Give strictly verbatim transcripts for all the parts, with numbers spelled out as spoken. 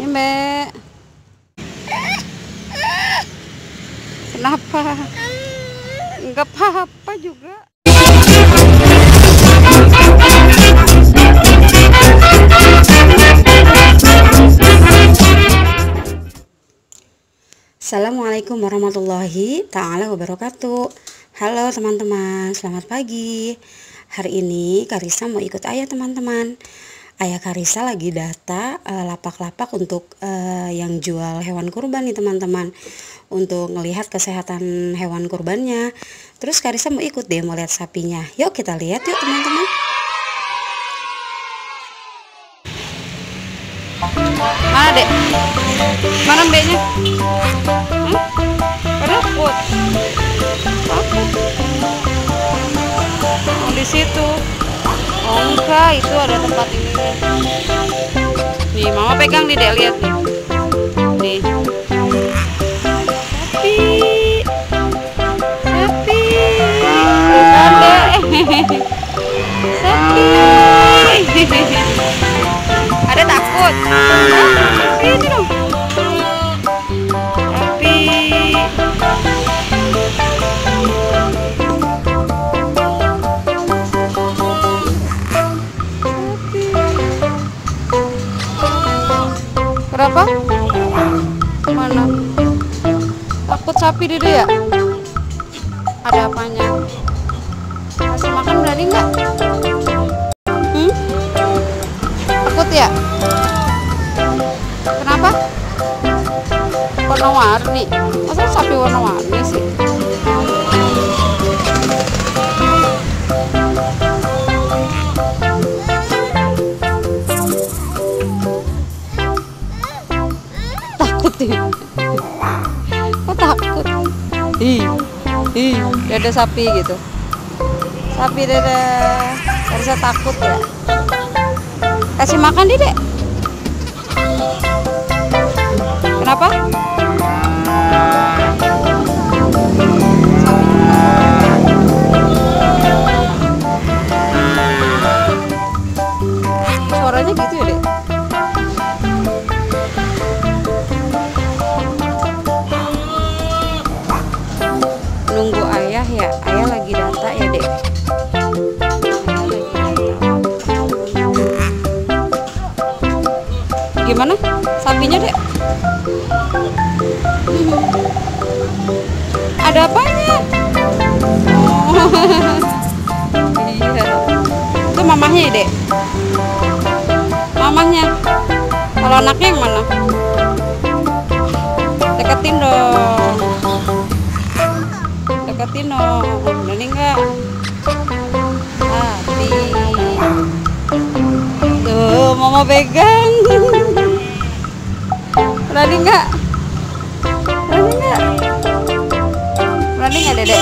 Ini Mbak. Kenapa? Enggak apa-apa juga. Assalamualaikum warahmatullahi ta'ala wabarakatuh. Halo teman-teman, selamat pagi. Hari ini Karissa mau ikut ayah teman-teman. Ayah Karissa lagi data lapak-lapak uh, untuk uh, yang jual hewan kurban nih teman-teman, untuk ngelihat kesehatan hewan kurbannya. Terus Karissa mau ikut deh, mau lihat sapinya. Yuk kita lihat yuk teman-teman. Mana dek? Mana mbaknya? Hmm? Takut. Takut. Oh, di situ. Oh enggak, itu ada tempat ini. Nih, mama pegang nih dek, lihat nih. Nih. Sapi. Sapi. Bukan dek. Sapi. Ada takut? Ini dong. Sapi. Berapa? Mana? Takut sapi dede ya? Ada apanya? Kasih makan berani nggak? Hmm? Takut ya? Kenapa? Warna-warni. Masa sapi warna-warni sih? Takut ya? Kok takut? Ih, ih, dada sapi gitu. Sapi dada. Harusnya takut ya? Kasih makan dede. Kenapa? Suaranya gitu ya dek? Nunggu ayah ya, ayah lagi data ya dek. Gimana sapinya dek? Ada apanya? Oh. Iya. Itu mamahnya ya dek? Mamahnya. Kalau anaknya yang mana? Deketin dong. Deketin dong. Berani nggak? Hati. Tuh, mama pegang. Berani nggak? Berani nggak? Berani nggak dedek?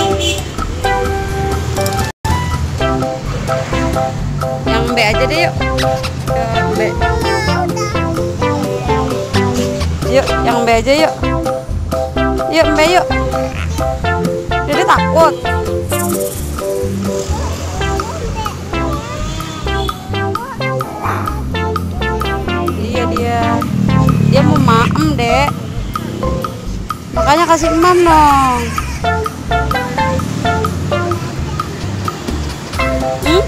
Yang B aja deh yuk. Yang B. Yuk, yang B aja yuk. Yuk, B yuk. Dedek takut. Iya dia. Dia mau maem dek, makanya kasih emam dong. Hmm?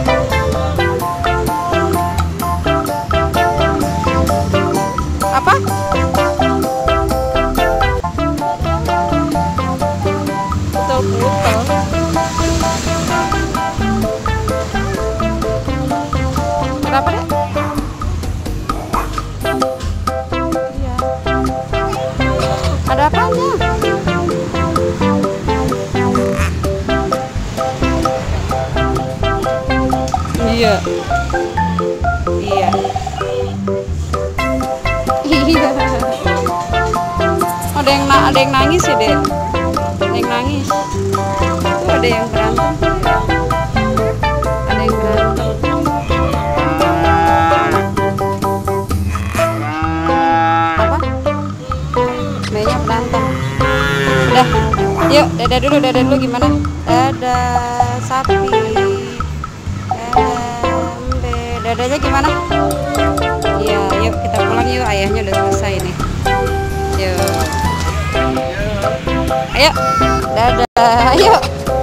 Apa? Putel-putel. Berapa dek? Ada apanya? Iya. Iya. Iya. Ada yang na ada yang nangis sih deh. Ada yang nangis. Tuh ada yang berantem. Ada yang berantem. Apa? Mainnya berantem. Udah, yuk dadah dulu, dadah dulu gimana? Dadah sapi. Dadah, dadanya gimana? Iya, yuk kita pulang yuk, ayahnya udah selesai. ini. Yuk. Ayo. Dadah. Ayo.